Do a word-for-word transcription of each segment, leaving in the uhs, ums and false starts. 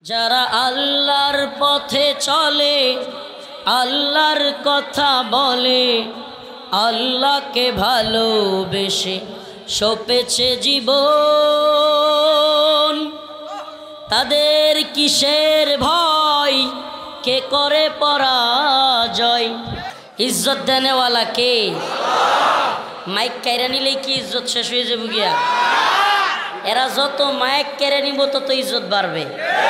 যারা আল্লাহর পথে চলে, আল্লাহর কথা বলে, আল্লাহকে ভালোবেসে সপেছে জীবন, তাদের কিসের ভয়, কে করে পরাজয়? ইজ্জত দেনেওয়ালা কে? মাইক কেড়ে নিলেই কি ইজ্জত শেষ হয়ে যাবে গিয়া? এরা যত মাইক কেড়ে নিব তত ইজ্জত বাড়বে।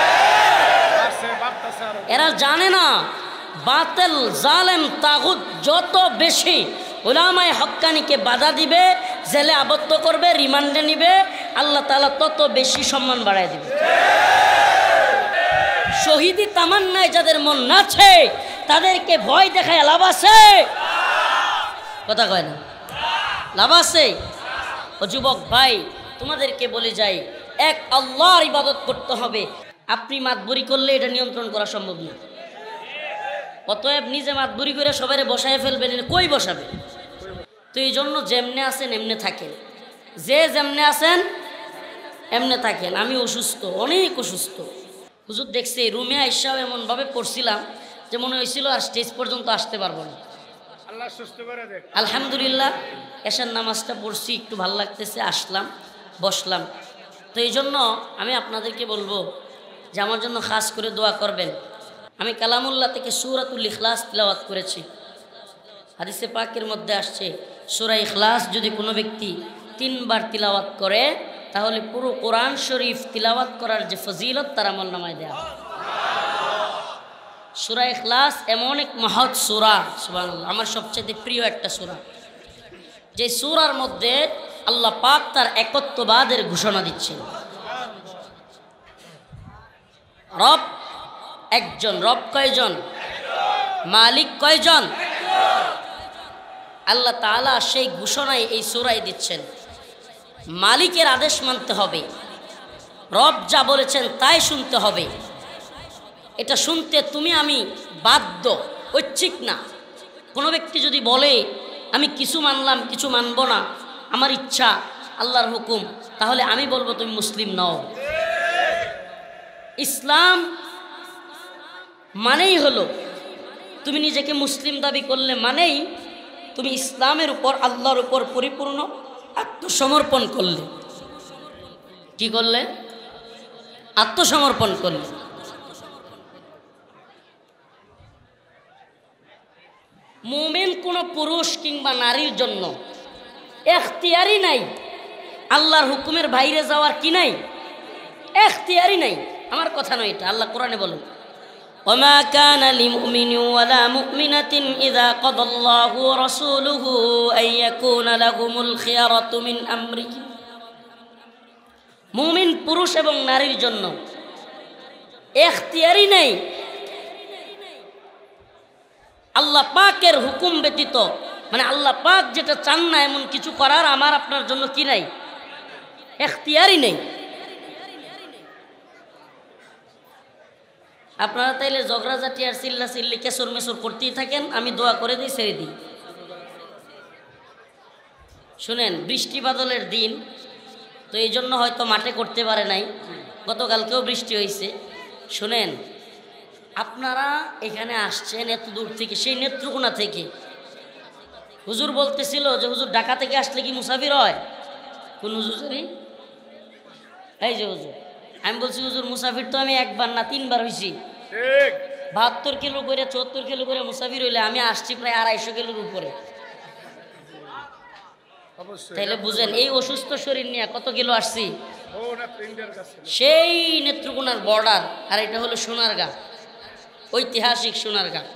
এরা জানে না বাতিল জালেম তাগুত যত বেশি উলামায়ে হক্কানিকে বাধা দিবে, জেলে আবদ্ধ করবে, রিমান্ডে নিবে, আল্লাহ তাআলা তত বেশি সম্মান বাড়ায় দিবে। শহীদি তামান্নায় যাদের মন নাছে তাদেরকে ভয় দেখায় লাভ আছে? কথা কয় না, লাভ আছে? ও যুবক ভাই, তোমাদেরকে বলে যাই, এক আল্লাহর ইবাদত করতে হবে। আপনি মাতবরি করলে এটা নিয়ন্ত্রণ করা সম্ভব না। অতএব নিজে মাতবরি করে সবাই বসায় ফেলবেন, কই বসাবে? তো এই জন্য যেমনে আছেন এমনে থাকেন, যে যেমনে আছেন এমনে থাকেন। আমি অসুস্থ, অনেক অসুস্থ। হুজুর দেখছে রুমে আইসাও এমনভাবে পড়ছিলাম যে মনে হয়েছিল আর স্টেজ পর্যন্ত আসতে পারবো না। আলহামদুলিল্লাহ এশার নামাজটা পড়ছি, একটু ভালো লাগতেছে, আসলাম, বসলাম। তো এই জন্য আমি আপনাদেরকে বলবো যে আমার জন্য খাস করে দোয়া করবেন। আমি কালামুল্লাহ থেকে সূরাতুল ইখলাস তিলাওয়াত করেছি। হাদিসে পাকের মধ্যে আসছে সূরা ইখলাস যদি কোনো ব্যক্তি তিনবার তিলাওয়াত করে তাহলে পুরো কোরআন শরীফ তিলাওয়াত করার যে ফজিলত তার আমলনামায় দেয়া হয়। সূরা ইখলাস এমন এক মহৎ সূরা, সুবহানাল্লাহ, আমার সবচেয়ে প্রিয় একটা সূরা, যে সূরার মধ্যে আল্লাহ পাক তার একত্ববাদের ঘোষণা দিচ্ছেন। রব একজন। রব কয়জন? মালিক কয়জন? আল্লাহ তাআলা সেই ঘোষণায় এই সূরায় দিচ্ছেন। মালিকের আদেশ মানতে হবে, রব যা বলেছেন তাই শুনতে হবে। এটা শুনতে তুমি আমি বাধ্য, ঐচ্ছিক না। কোনো ব্যক্তি যদি বলে আমি কিছু মানলাম কিছু মানব না, আমার ইচ্ছা, আল্লাহর হুকুম, তাহলে আমি বলবো তুমি মুসলিম নও। ইসলাম মানেই হলো, তুমি নিজেকে মুসলিম দাবি করলে মানেই তুমি ইসলামের উপর, আল্লাহর উপর পরিপূর্ণ আত্মসমর্পণ করলে। কি করলে? আত্মসমর্পণ করলে। মুমিন কোনো পুরুষ কিংবা নারীর জন্য এখতিয়ারি নাই আল্লাহর হুকুমের বাইরে যাওয়ার, কি নাই? এখতিয়ারি নাই। আমার কথা নয় এটা, আল্লাহ কোরআনে বলেন ওমা কানা লিমুমিনিন ওয়ালা মুমিনাতিন ইযা কাদাল্লাহু ওয়া রাসূলুহু আইয়াকুনা লাহুমুল খিয়ারাতু মিন আমরিহিম। মুমিন পুরুষ এবং নারীর জন্য এখতিয়ারি নেই আল্লাহ পাকের হুকুম ব্যতীত, মানে আল্লাহ পাক যেটা চান না এমন কিছু করার আমার আপনার জন্য কি নাই? এখতিয়ারি নেই। আপনারা তাইলে ঝগড়াঝাটি আর চিল্লা চিল্লি কেসর মেসর করতেই থাকেন, আমি দোয়া করে দিই, ছেড়ে দিই। শুনেন, বৃষ্টি বাদলের দিন তো এই জন্য হয়তো মাঠে করতে পারে নাই, গতকালকেও বৃষ্টি হয়েছে। শুনেন, আপনারা এখানে আসছেন এত দূর থেকে, সেই নেত্রকোনা থেকে। হুজুর বলতেছিল যে হুজুর ঢাকা থেকে আসলে কি মুসাফির হয়? কোন হুজুর জানি? এই যে হুজুর, আমি বলছি হুজুর মুসাফির তো আমি একবার না তিনবার হয়েছি। বাহাত্তর কিলো করে চুয়াত্তর কিলো করে মুসাফির হইলে আমি আসছি প্রায় আড়াইশো কিলোর উপরে। তাইলে বুঝেন এই অসুস্থ শরীর নিয়ে কত কিলো আসছি। সেই নেত্রকোনার বর্ডার, আর এটা হলো সোনারগাঁ, ঐতিহাসিক সোনারগাঁ।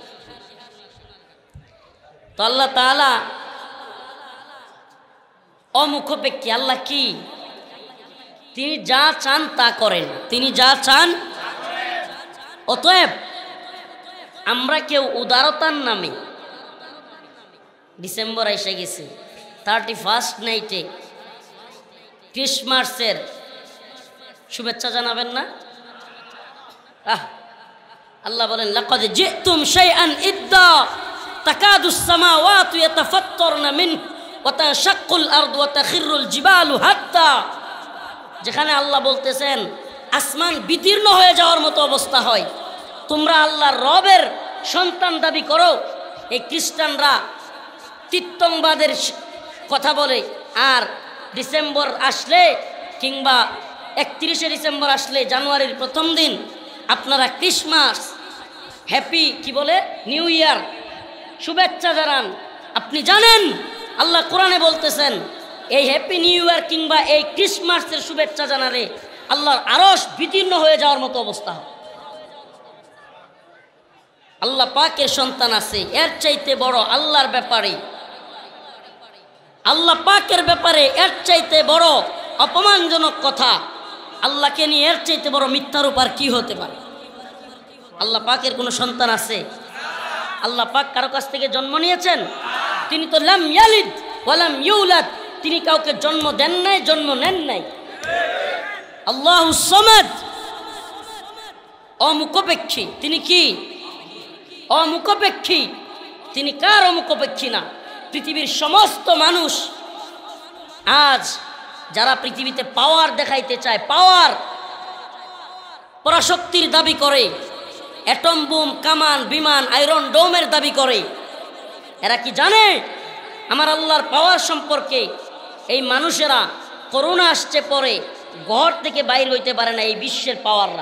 তো আল্লাহ তাআলা অমুখাপেক্ষী। আল্লাহ কি? তিনি যা চান তা করেন, তিনি যা চান। অতএব আমরা কেউ উদারতার নামে, ডিসেম্বর এসে গেছে, থার্টি ফার্স্ট নাইটে ক্রিসমাসের শুভেচ্ছা জানাবেন না? আহ আল্লাহ বলেন লাকাদ জিতুম শাইআন ইদ্দা তাকাদুস সামাওয়াতু ইয়াতাফাত্তারনা মিন ওয়া তাশাক্কুল আরদু ওয়া তাখিরুল জিবালু হাত্তা। যেখানে আল্লাহ বলতেছেন আসমান বিদীর্ণ হয়ে যাওয়ার মতো অবস্থা হয়। তোমরা আল্লাহর রবের সন্তান দাবি করো, এই খ্রিস্টানরা তিত্তংবাদের কথা বলে, আর ডিসেম্বর আসলে কিংবা একত্রিশে ডিসেম্বর আসলে জানুয়ারির প্রথম দিন আপনারা ক্রিসমাস হ্যাপি কি বলে নিউ ইয়ার শুভেচ্ছা জানান। আপনি জানেন আল্লাহ কোরআনে বলতেছেন এই হ্যাপি নিউ ইয়ার কিংবা এই ক্রিসমাসের শুভেচ্ছা জানালে আল্লাহর আরশ বিদীর্ণ হয়ে যাওয়ার মতো অবস্থা। আল্লাহ পাকের সন্তান আছে, এর চাইতে বড় আল্লাহর ব্যাপারে, আল্লাহ পাকের ব্যাপারে এর চাইতে বড় অপমানজনক কথা আল্লাহকে নিয়ে এর চাইতে বড় মিথ্যার উপর কি হতে পারে? আল্লাহ পাকের কোনো সন্তান আছে? আল্লাহ পাক কারো কাছ থেকে জন্ম নিয়েছেন? তিনি তো লাম ইয়ালিদ ওয়ালাম ইউলাদ, তিনি কাউকে জন্ম দেন নাই, জন্ম নেন নাই। আল্লাহুস সামাদ, অমুখাপেক্ষী। তিনি কি? অমুখাপেক্ষী। তিনি কার অমুখাপেক্ষী না? পৃথিবীর সমস্ত মানুষ আজ যারা পৃথিবীতে পাওয়ার দেখাইতে চায়, পাওয়ার পরাশক্তির দাবি করে, অ্যাটম বোম, কামান, বিমান, আয়রন ডোমের দাবি করে, এরা কি জানে আমার আল্লাহর পাওয়ার সম্পর্কে? এই মানুষেরা করোনা আসছে পরে ঘর থেকে বাইর হইতে পারে না। এই বিশ্বের পাওয়াররা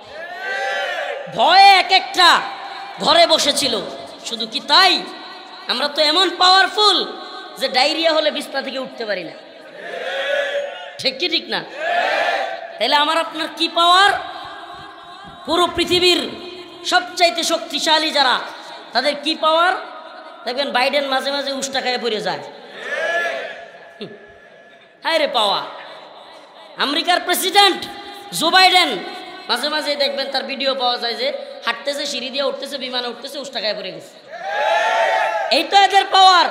ভয়ে এক একটা ঘরে বসেছিল। শুধু কি তাই? আমরা তো এমন পাওয়ারফুল যে ডায়রিয়া হলে বিছনা থেকে উঠতে পারি না। ঠিক কি ঠিক না? তাহলে আমার আপনার কি পাওয়ার? পুরো পৃথিবীর সবচাইতে শক্তিশালী যারা, তাদের কি পাওয়ার? দেখবেন বাইডেন মাঝে মাঝে উষ্টা খায় পড়ে যায়। হায় রে পাওয়া! আমেরিকার প্রেসিডেন্ট জো বাইডেন মাঝে মাঝে দেখবেন তার ভিডিও পাওয়া যায় যে হাঁটতেছে, সিঁড়ি দিয়ে উঠতেছে, বিমানে উঠতেছে, উষ্টা খায় পড়ে গেছে। এই তো এদের পাওয়ার।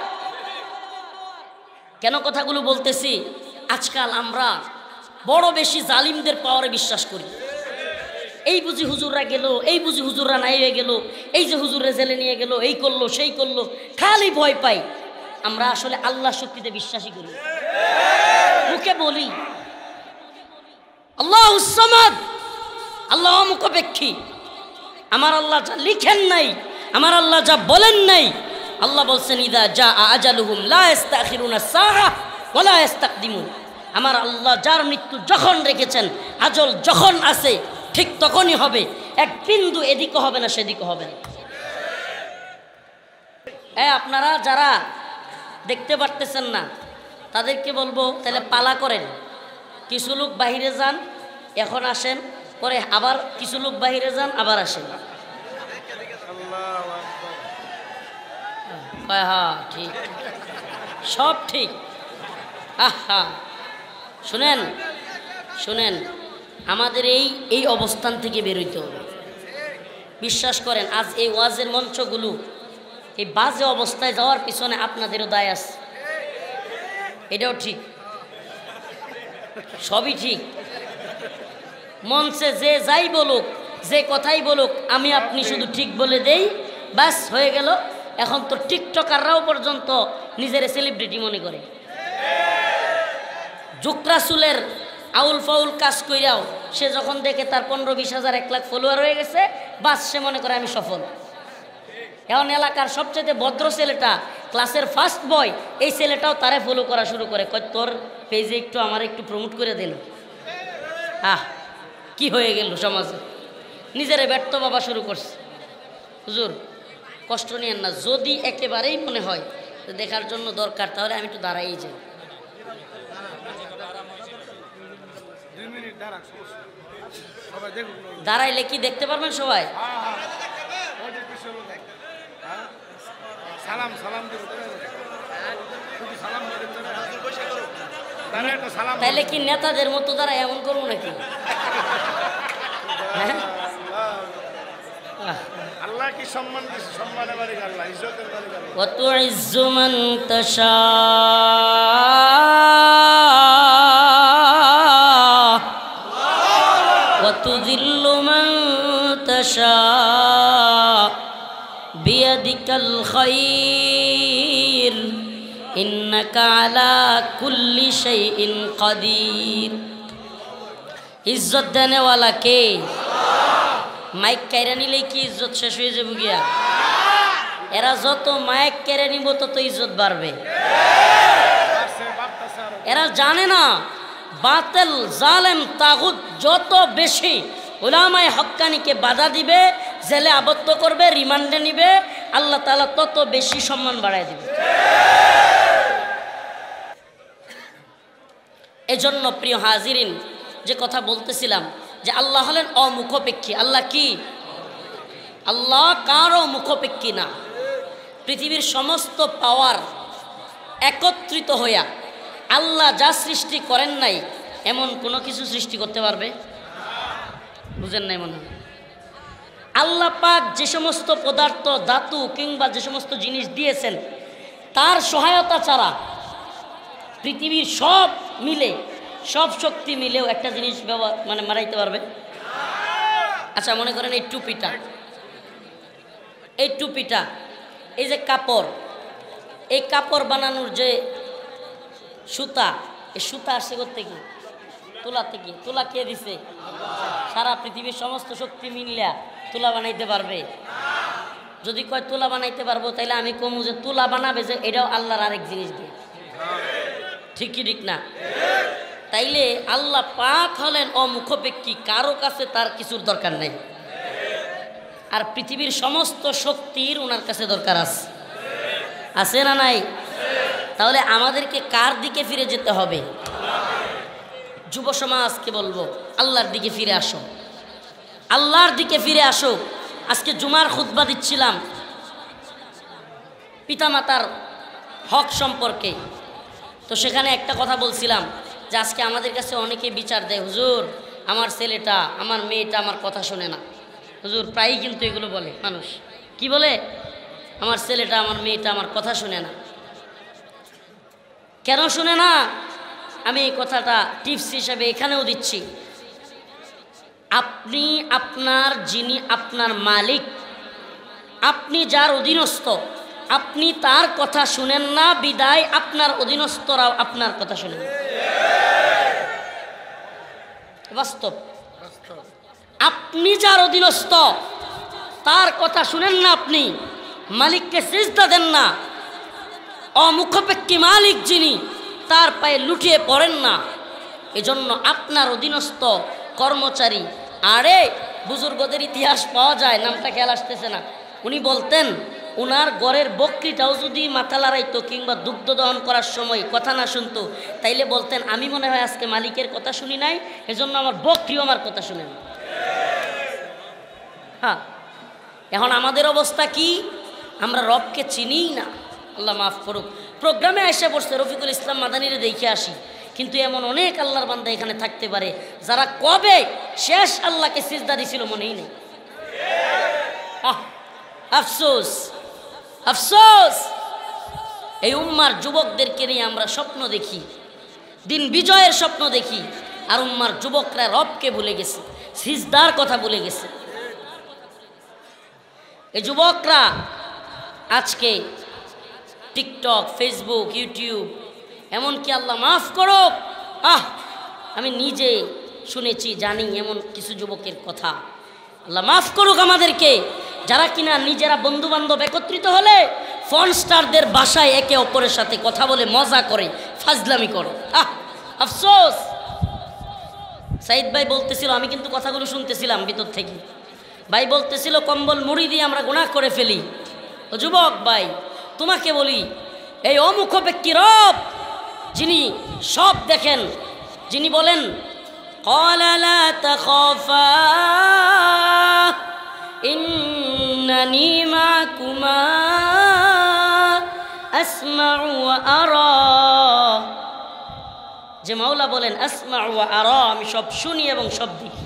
কেন কথাগুলো বলতেছি? আজকাল আমরা বড় বেশি জালিমদের পাওয়ারে বিশ্বাস করি। এই বুঝি হুজুররা গেল, এই বুঝি হুজুররা নাই হয়ে গেল, এই যে হুজুরে জেলে নিয়ে গেল, এই করলো সেই করলো, খালি ভয় পাই। আমরা আসলে আল্লাহ শক্তিতে বিশ্বাসী করি, মুখে বলি আল্লাহুস সামাদ, আল্লাহ অমুখাপেক্ষী। আমার আল্লাহ যা লিখেন নাই, আমার আল্লাহ যা বলেন নাই, আল্লাহ বলছেন ইদা জা আজালুহুম লা ইস্তাখিরুনা সাআহ ওয়া লা ইস্তাকদিমুন। আমার আল্লাহ যার মৃত্যু যখন রেখেছেন, আজল যখন আছে ঠিক তখনই হবে, এক বিন্দু এদিকে হবে না সেদিকে হবে না। এ আপনারা যারা দেখতে পারতেছেন না তাদেরকে বলবো তাহলে পালা করেন। কিছু লোক বাহিরে যান, এখন আসেন, পরে আবার কিছু লোক বাহিরে যান, আবার আসেন। হ্যাঁ ঠিক, সব ঠিক। আহা শুনেন শুনেন, আমাদের এই এই অবস্থান থেকে বেরোইতে হবে। বিশ্বাস করেন আজ এই ওয়াজের মঞ্চগুলো এই বাজে অবস্থায় যাওয়ার পিছনে আপনাদেরও দায় আছে। এটাও ঠিক, সবই ঠিক। মঞ্চে যে যাই বলুক, যে কথাই বলুক, আমি আপনি শুধু ঠিক বলে দেই, ব্যাস হয়ে গেল। এখন তো টিকটকাররাও পর্যন্ত নিজের সেলিব্রিটি মনে করে। যুক্রাসুলের আউল ফাউল কাজ কইরাও সে যখন দেখে তার পনেরো বিশ হাজার এক লাখ ফলোয়ার হয়ে গেছে, বাস সে মনে করে আমি সফল। এখন এলাকার সবচেয়ে ভদ্র ছেলেটা, ক্লাসের ফার্স্ট বয়, এই ছেলেটাও তারে ফলো করা শুরু করে, কয় তোর পেজে একটু আমার একটু প্রমোট করে দিল। আহ কি হয়ে গেল সমাজে, নিজেরে ব্যর্থ বাবা শুরু করছে। হুজুর কষ্ট নিয়েন না, যদি একেবারেই মনে হয় দেখার জন্য দরকার, তাহলে আমি একটু দাঁড়াই যাই। দাঁড়াইলে কি দেখতে পারবেন সবাই? তাইলে কি নেতাদের মতো দ্বারা এমন করবো নাকি? আল্লাহ কি সম্মান দিয়েছে, সম্মানের মালিক আল্লাহ, ইজ্জতের মালিক আল্লাহ। ওয়া তুইজ্জু মান তাশা ওয়া তুযিল্লু মান তাশা বিয়াদিকাল খায়র ইন্নাকা আলা কুল্লি শাইইন কাদির। ইজ্জত দেনেওয়ালা কে? মাইক কাইরা নিলেই কি ইজ্জত শেষ হয়ে যাবে গিয়া? এরা যত মাইক কেড়ে নিব তত ইজ্জত বাড়বে। এরা জানে না বাতিল জালেম তাগুত যত বেশি উলামায়ে হক্কানিকে বাধা দিবে, জেলে আবদ্ধ করবে, রিমান্ডে নিবে, আল্লাহ তাআলা তত বেশি সম্মান বাড়ায় দিবে। এজন্য প্রিয় হাজিরিন, যে কথা বলতেছিলাম যে আল্লাহ হলেন অমুখপেক্ষী। আল্লাহ কি? আল্লাহ কারো মুখপেক্ষী না। পৃথিবীর সমস্ত পাওয়ার একত্রিত হইয়া আল্লাহ যা সৃষ্টি করেন নাই এমন কোনো কিছু সৃষ্টি করতে পারবে? বুঝেন নাই মনে হয়? আল্লাহ পাক যে সমস্ত পদার্থ, ধাতু কিংবা যে সমস্ত জিনিস দিয়েছেন তার সহায়তা ছাড়া পৃথিবীর সব মিলে, সব শক্তি মিলেও একটা জিনিস ব্যবহার মানে মারাইতে পারবে? আচ্ছা মনে করেন এই টুপিটা, এই টুপিটা, এই যে কাপড়, এই কাপড় বানানোর যে সুতা, এই সুতা আসছে করতে কি? তুলা থেকে। তুলা কে দিছে? সারা পৃথিবীর সমস্ত শক্তি মিললা তুলা বানাইতে পারবে? যদি কয় তুলা বানাইতে পারবো তাইলে আমি কমু যে তুলা বানাবে যে এটাও আল্লাহর আরেক জিনিস দিয়ে। ঠিক কি ঠিক না? তাইলে আল্লাহ পাক হলেন অমুখপেক্ষী, কারো কাছে তার কিছুর দরকার নেই। আর পৃথিবীর সমস্ত শক্তির ওনার কাছে দরকার আছে, আছে না নাই? তাহলে আমাদেরকে কার দিকে ফিরে যেতে হবে? যুব সমাজকে বলবো আল্লাহর দিকে ফিরে আসো, আল্লাহর দিকে ফিরে আসো। আজকে জুমার খুতবা দিচ্ছিলাম পিতামাতার হক সম্পর্কে, তো সেখানে একটা কথা বলছিলাম যে আজকে আমাদের কাছে অনেকে বিচার দেয়, হুজুর আমার ছেলেটা, আমার মেয়েটা আমার কথা শোনে না। হুজুর প্রায়ই কিন্তু এগুলো বলে মানুষ। কি বলে? আমার ছেলেটা, আমার মেয়েটা আমার কথা শুনে না। কেন শুনে না? আমি এই কথাটা টিপস হিসাবে এখানেও দিচ্ছি। আপনি আপনার, যিনি আপনার মালিক, আপনি যার অধীনস্থ, আপনি তার কথা শুনেন না, বিদায় আপনার অধীনস্থরাও আপনার কথা শুনেন। বাস্তব। আপনি যার অধীনস্থ তার কথা শুনেন না, আপনি মালিককে সিজদা দেন না, অমুখপেক্ষী মালিক যিনি তার পায়ে লুটিয়ে পড়েন না। এজন্য আপনার অধীনস্থ কর্মচারী, আরে বুজুর্গদের ইতিহাস পাওয়া যায়, নামটা খেয়াল আসতেছে না, উনি বলতেন ওনার ঘরের বকরিটাও যদি মাথা লড়াইতো কিংবা দুগ্ধ দহন করার সময় কথা না শুনতো, তাইলে বলতেন আমি মনে হয় আজকে মালিকের কথা শুনি নাই, এজন্য আমার বকরিও আমার কথা শুনে না। হ্যাঁ, এখন আমাদের অবস্থা কি? আমরা রবকে চিনিই না। আল্লাহ মাফ করুক। প্রোগ্রামে এসে পড়ছে রফিকুল ইসলাম মাদানিরে দেখে আসি, কিন্তু এমন অনেক আল্লাহর বান্দা এখানে থাকতে পারে যারা কবে শেষ আল্লাহকে সিজদা দিছিল মনেই নেই। আফসোস, আফসোস। এই উম্মার যুবকদেরকে নিয়ে আমরা স্বপ্ন দেখি, দিন বিজয়ের স্বপ্ন দেখি, আর উম্মার যুবকরা রবকে ভুলে গেছে, সিজদার কথা ভুলে গেছে। এই যুবকরা আজকে টিকটক, ফেসবুক, ইউটিউব, এমনকি আল্লাহ মাফ করো, আহ আমি নিজে শুনেছি, জানি এমন কিছু যুবকের কথা, আল্লাহ মাফ করুক আমাদেরকে, যারা কিনা নিজেরা বন্ধু বান্ধব একত্রিত হলে ফোন স্টারদের বাসায় একে অপরের সাথে কথা বলে মজা করে, ফাজলামি করে। আহ আফসোস। সাইদ ভাই বলতেছিল, আমি কিন্তু কথাগুলো শুনতেছিলাম ভিতর থেকে, ভাই বলতেছিল কম্বল মুড়ি দিয়ে আমরা গুনাহ করে ফেলি। ও যুবক ভাই, তোমাকে বলি, এই অমুখপেক্ষী রব যিনি সব দেখেন, যিনি বলেন ক্বালা লা তাখাফা ইন্নানী মাকুমা আসমাউ ওয়া আরা, যে মাওলা বলেন আসমাউ ওয়া আরা, আমি সব শুনি এবং সব দেখি।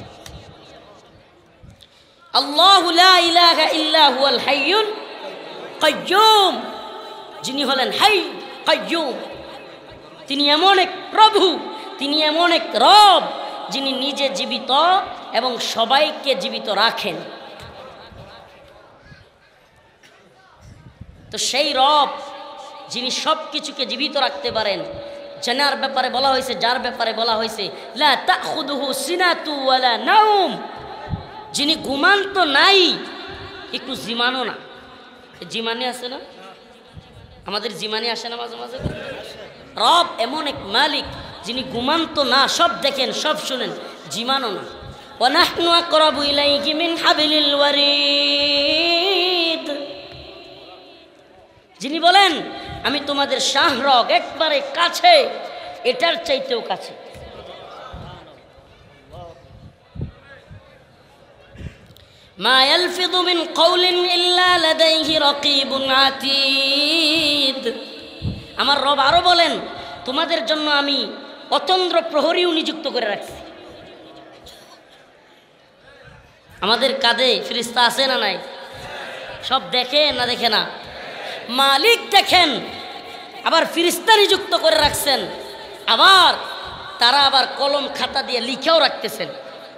আল্লাহু লা ইলাহা ইল্লা হুয়াল হাইয়ুল কাইয়্যুম, যিনি হলেন হাই কাইয়্যুম, তিনি এমন এক প্রভু, তিনি এমন এক রব যিনি নিজে জীবিত এবং সবাইকে জীবিত রাখেন। তো সেই রব যিনি সব কিছুকে জীবিত রাখতে পারেন, জানার ব্যাপারে বলা হয়েছে, যার ব্যাপারে বলা হয়েছে লা তাখুদুহু সিনাতু ওয়ালা নাউম, যিনি ঘুমান তো নাই একটু জিমানো না। জিমানি আছে না, আমাদের জিমানি আসে না মাঝে মাঝে। রব এমন এক মালিক যিনি ঘুমান তো না, সব দেখেন সব শুনেন, জিমানো না। ওয়া নাহনু আকরাবু ইলাইহি মিন হাবিলিল ওয়ারিদ, যিনি বলেন আমি তোমাদের শাহরগ একবারে কাছে, এটার চাইতেও কাছে। মা ইয়ালফিযু মিন কাওলিন ইল্লা লাদাইহি রাকীবুন আতীদ। আমার রব আরো বলেন তোমাদের জন্য আমি অতন্দ্র প্রহরীও নিযুক্ত করে রাখছি। আমাদের কাঁধে ফেরেশতা আছে না নাই? সব দেখে না দেখে না? মালিক দেখেন, আবার ফেরেশতা নিযুক্ত করে রাখছেন, আবার তারা আবার কলম খাতা দিয়ে লিখেও রাখতেছেন।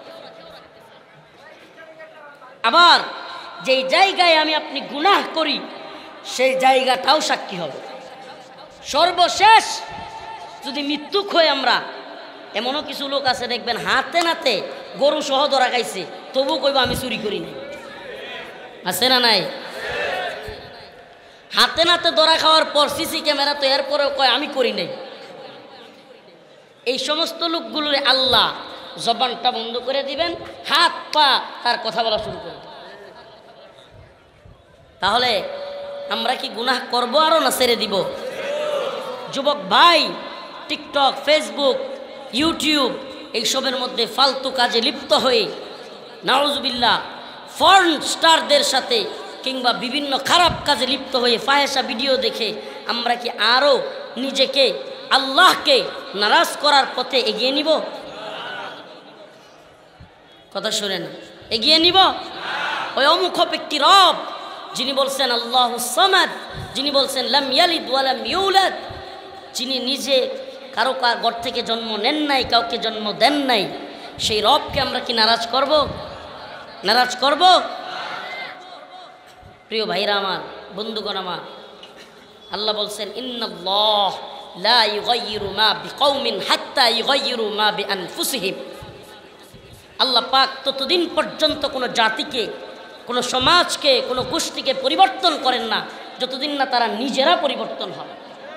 আবার যেই জায়গায় আমি আপনি গুনাহ করি সেই জায়গাটাও সাক্ষী হবে। সর্বশেষ যদি মৃত্যুক হয়ে আমরা, এমনও কিছু লোক আছে দেখবেন হাতে নাতে গরু সহ ধরা খাইছে, তবু কইব আমি চুরি করি নাই। আছে না নাই? হাতে নাতে ধরা খাওয়ার পর সিসি ক্যামেরা তো এরপরেও কয় আমি করি নাই। এই সমস্ত লোকগুলোর আল্লাহ জবানটা বন্ধ করে দিবেন, হাত পা তার কথা বলা শুরু করে। তাহলে আমরা কি গুনাহ করবো আরো না ছেড়ে দিব? যুবক ভাই, টিকটক, ফেসবুক, ইউটিউব এইসবের মধ্যে ফালতু কাজে লিপ্ত হয়ে নাউজুবিল্লাহ ফর্ন স্টারদের সাথে কিংবা বিভিন্ন খারাপ কাজে লিপ্ত হয়ে ফাহেসা ভিডিও দেখে আমরা কি আরও নিজেকে আল্লাহকে নারাজ করার পথে এগিয়ে নিব? কথা শুনেন, এগিয়ে নিব? ওই অমুখ ব্যক্তি রব যিনি বলছেন আল্লাহুস সামাদ, যিনি বলছেন লাম ইয়ালিদ ওয়া লাম ইউলাদ, যিনি নিজে কারো ঘর থেকে জন্ম নেন নাই, কাউকে জন্ম দেন নাই, সেই রবকে আমরা কি নারাজ করব? নারাজ করব? প্রিয় ভাইরা আমার, বন্ধুগণ আমার, আল্লাহ বলছেন ইন্নাল্লাহ লা ইউগাইয়িরু মা বিকাউমিন হাত্তা ইউগাইয়িরু মা বিআনফুসিহিম। আল্লাহ পাক ততদিন পর্যন্ত কোনো জাতিকে, কোনো সমাজকে, কোনো গোষ্ঠীকে পরিবর্তন করেন না যতদিন না তারা নিজেরা পরিবর্তন হয়।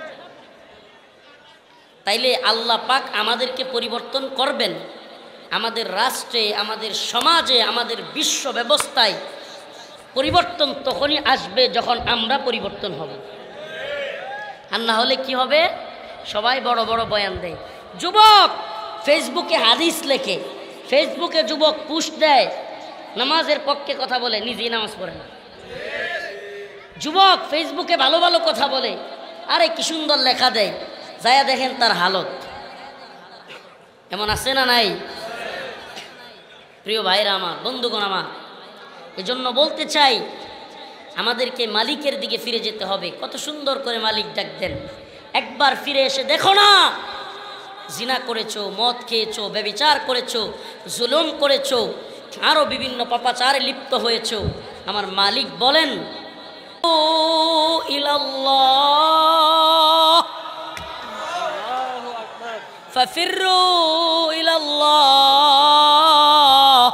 তাইলে আল্লাহ পাক আমাদেরকে পরিবর্তন করবেন। আমাদের রাষ্ট্রে, আমাদের সমাজে, আমাদের বিশ্ব ব্যবস্থায় পরিবর্তন তখনই আসবে যখন আমরা পরিবর্তন হব। আর না হলে কি হবে? সবাই বড় বড় বয়ান দেয়, যুবক ফেসবুকে হাদিস লেখে, ফেসবুকে যুবক পোস্ট দেয়, নামাজের পক্ষে কথা বলে, নিজেই নামাজ পড়ে না। যুবক ফেসবুকে ভালো ভালো কথা বলে, আরে কি সুন্দর লেখা দেয়, যায়া দেখেন তার হালত। এমন আছে না নাই? প্রিয় ভাইরা আমার, বন্ধুগণ আমার, এজন্য বলতে চাই আমাদেরকে মালিকের দিকে ফিরে যেতে হবে। কত সুন্দর করে মালিক ডাক দেন, একবার ফিরে এসে দেখো না, জিনা করেছো, মদ খেয়েছো, ব্যভিচার করেছো, জুলুম করেছো, আরো বিভিন্ন পাপাচারে লিপ্ত হয়েছো। আমার মালিক বলেন ও ইলাল্লাহ ফাফিরু ইলাল্লাহ,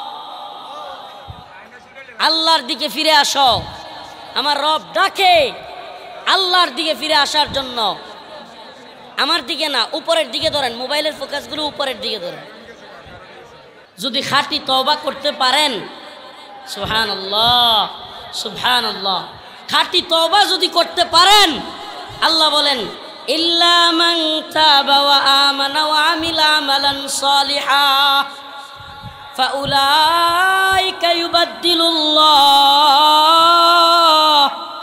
আল্লাহর দিকে ফিরে আসো। আমার রব ডাকে আল্লাহর দিকে ফিরে আসার জন্য। আমার দিকে না, উপরের দিকে ধরেন, মোবাইলের ফোকাসগুলো উপরের দিকে ধরেন। যদি খাঁটি তওবা করতে পারেন, সুবহানাল্লাহ সুবহানাল্লাহ, খাঁটি তওবা যদি করতে পারেন, আল্লাহ বলেন ইল্লা মান তাবা ওয়া আমানা ওয়া আমিলা আমালান সালিহা ফাউলাইকা ইউবাদদিলুল্লাহ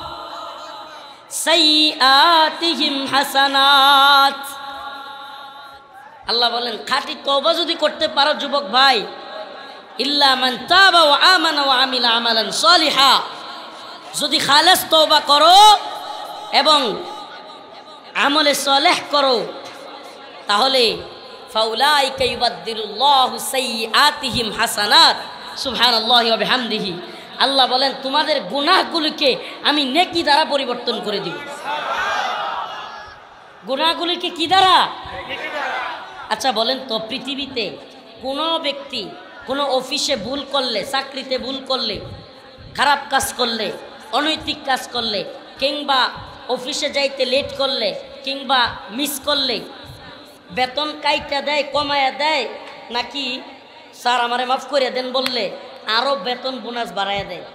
সাইয়্যাতিহিম হাসানাত। আল্লাহ বলেন খাঁটি তওবা যদি করতে পারো যুবক ভাই, ইল্লা মান তাবা ওয়া আমানা ওয়া আমিলা আমালান সালিহা, যদি খালেস তওবা করো এবং আমলে সালেহ করো, তাহলে ফাউলাইকা ইউবাদদিলুল্লাহু সাইয়্যাতিহিম হাসানাত। সুবহানাল্লাহি ওয়া বিহামদিহি। আল্লাহ বলেন তোমাদের গুনাহগুলোকে আমি নেকি দ্বারা পরিবর্তন করে দিব। গুনাহগুলি কি কি দ্বারা? আচ্ছা বলেন তো, পৃথিবীতে কোনো ব্যক্তি কোনো অফিসে ভুল করলে, চাকরিতে ভুল করলে, খারাপ কাজ করলে, অনৈতিক কাজ করলে, কিংবা অফিসে যাইতে লেট করলে, কিংবা মিস করলে বেতন কাইটা দেয়, কমায়া দেয়, নাকি স্যার আমারে মাফ করে দেন বললে আরও বেতন বোনাস বাড়াইয়া দেয়?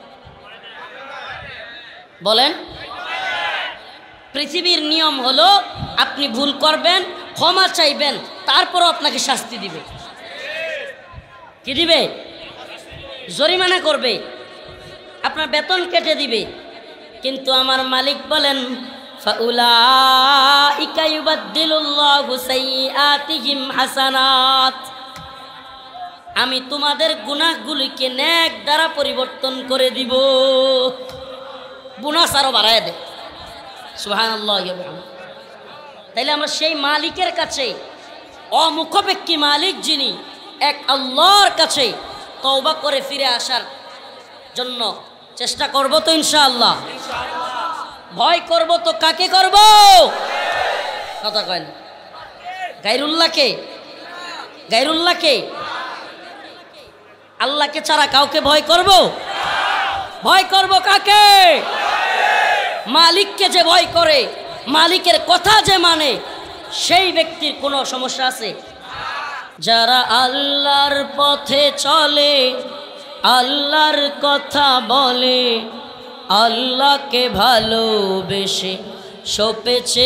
বলেন। পৃথিবীর নিয়ম হলো আপনি ভুল করবেন, ক্ষমা চাইবেন, তারপরও আপনাকে শাস্তি দিবে। কি দিবে? জরিমানা করবে, আপনার বেতন কেটে দিবে। কিন্তু আমার মালিক বলেন ফাউলাইকা ইউবাদদিলুল্লাহু সাইয়্যাতিহিম হাসানাত, আমি তোমাদের গুনাহগুলিকে নেক দ্বারা পরিবর্তন করে দিব, বোনাস আরো বাড়ায় দেয়। সুবহানাল্লাহ। তাইলে আমরা সেই মালিকের কাছে, অমুখাপেক্ষী মালিক যিনি, এক আল্লাহর কাছে তওবা করে ফিরে আসার জন্য চেষ্টা করব তো ইনশাআল্লাহ। ভয় করব তো কাকে করব? কথা কয় না। গায়রুল্লাহকে? গায়রুল্লাহকে? আল্লাহকে ছাড়া কাউকে ভয় করব? ভয় করব কাকে? মালিককে যে ভয় করে, মালিকের কথা যে মানে, সেই ব্যক্তির কোনো সমস্যা আছে? যারা আল্লাহর পথে চলে, আল্লাহর কথা বলে, আল্লাহকে ভালোবেসে সপেছে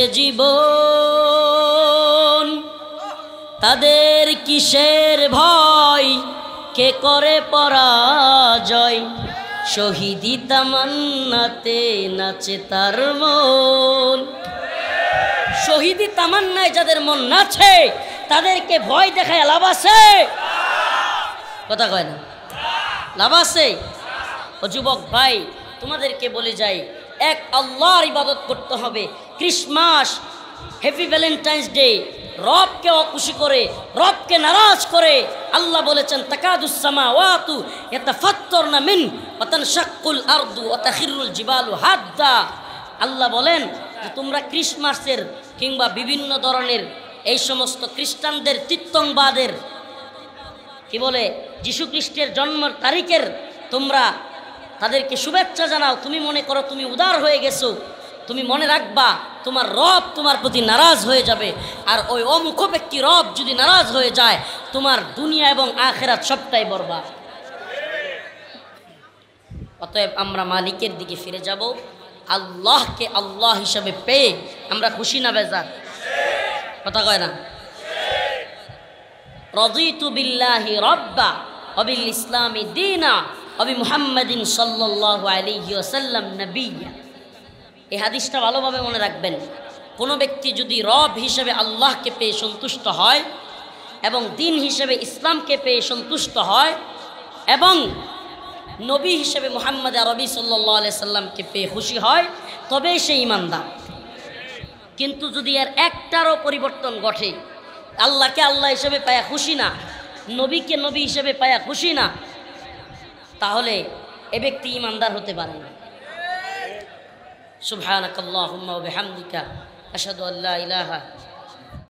জীবন, তাদের কিসের ভয়, কে করে পরাজয়, শহীদি তামান্নাতে নাচে তার মন। শহীদি তামান্নায় যাদের মন নাচে, তাদেরকে ভয় দেখায় লাভ আছে? কথা কয় না। লাভ আছে? ও যুবক ভাই, তোমাদেরকে বলে যাই, এক আল্লাহর ইবাদত করতে হবে। ক্রিসমাস, হ্যাপি ভ্যালেন্টাইন্স ডে, রবকে অখুশি করে, রবকে নারাজ করে। আল্লাহ বলেছেন তাকাদুস সামাওয়াতু ইয়াতাফাত্তারনা মিন ওয়া তানশাক্কুল আরদু ওয়া তাখিরুল জিবালু হাদ্দা। আল্লাহ বলেন যে তোমরা ক্রিসমাসের কিংবা বিভিন্ন ধরনের এই সমস্ত খ্রিস্টানদের তীর্থংবাদের, কি বলে, যীশু খ্রিস্টের জন্মের তারিখের তোমরা তাদেরকে শুভেচ্ছা জানাও। তুমি মনে করো তুমি উদার হয়ে গেছো, তুমি মনে রাখবা তোমার রব তোমার প্রতি নারাজ হয়ে যাবে। আর ওই অমুখাপেক্ষী রব যদি নারাজ হয়ে যায়, তোমার দুনিয়া এবং আখিরাত সবটাই বরবাদ। অতএব আমরা মালিকের দিকে ফিরে যাব। আল্লাহকে আল্লাহ হিসাবে পেয়ে আমরা খুশি না বেজার? কথা কয় না। রাদিতু বিল্লাহি রাব্বা ওয়া বিল ইসলামি দীনা ওয়া বি মুহাম্মাদিন সাল্লাল্লাহু আলাইহি ওয়াসাল্লাম নবিয়্যা। এই হাদিসটা ভালোভাবে মনে রাখবেন। কোনো ব্যক্তি যদি রব হিসেবে আল্লাহকে পেয়ে সন্তুষ্ট হয় এবং দিন হিসেবে ইসলামকে পেয়ে সন্তুষ্ট হয় এবং নবী হিসেবে মুহাম্মদ আরবি সাল্লাল্লাহু আলাইহি সাল্লামকে পেয়ে খুশি হয়, তবেই সে ঈমানদার। কিন্তু যদি এর একটারও পরিবর্তন ঘটে, আল্লাহকে আল্লাহ হিসেবে পায়া খুশি না, নবীকে নবী হিসেবে পায়া খুশি না, তাহলে এ ব্যক্তি ঈমানদার হতে পারে না। সুবহানাকাল্লাহুম্মা ওয়া বিহামদিকা আশহাদু আল্লা ইলাহা